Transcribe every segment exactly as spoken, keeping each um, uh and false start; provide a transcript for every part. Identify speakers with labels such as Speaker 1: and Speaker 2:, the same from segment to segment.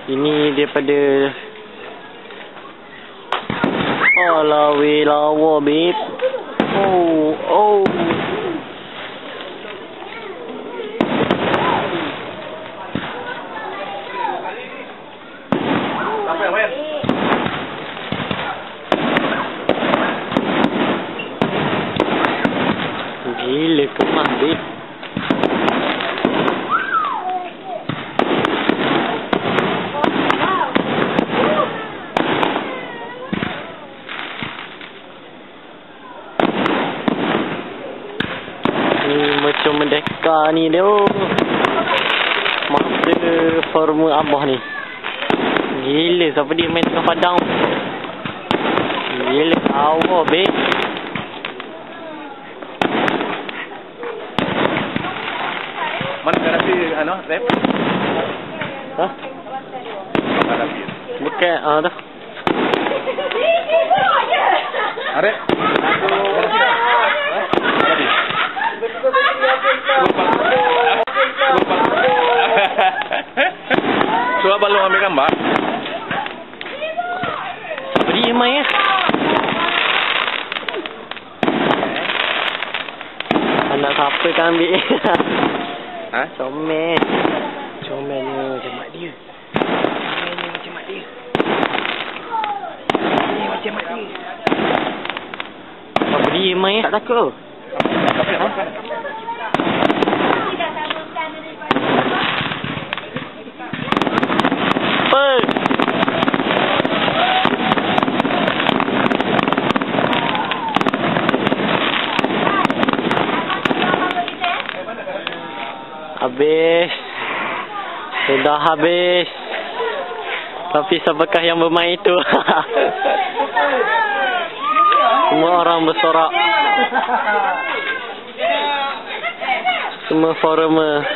Speaker 1: Ini daripada Alah weh lawa babe. Oh oh.
Speaker 2: Apa ya, Wen?
Speaker 1: Gila kemah babe. Macam merdeka ni dia. Masa forma abah ni. Gila siapa dia main tengah padang. Gila awak be.
Speaker 2: Mana garasi ano, rep?
Speaker 1: Ha?
Speaker 2: Garasi.
Speaker 1: Bukan ah dah.
Speaker 2: Are? Garasi. Coba balong ambil gambar.
Speaker 1: Beri mai ya. Anak siapa kan ambil?
Speaker 2: Ha?
Speaker 1: Comel. Comel ni macam mak dia. Comel ni macam mak dia. Ni macam mak dia. Apa beri mai? Tak takut. Apa? Habis. Sudah habis. Tapi siapakah yang bermain itu? Semua orang bersorak. Semua forum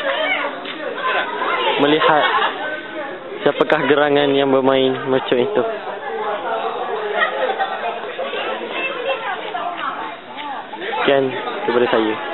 Speaker 1: melihat siapakah gerangan yang bermain macam itu. Sekian daripada saya.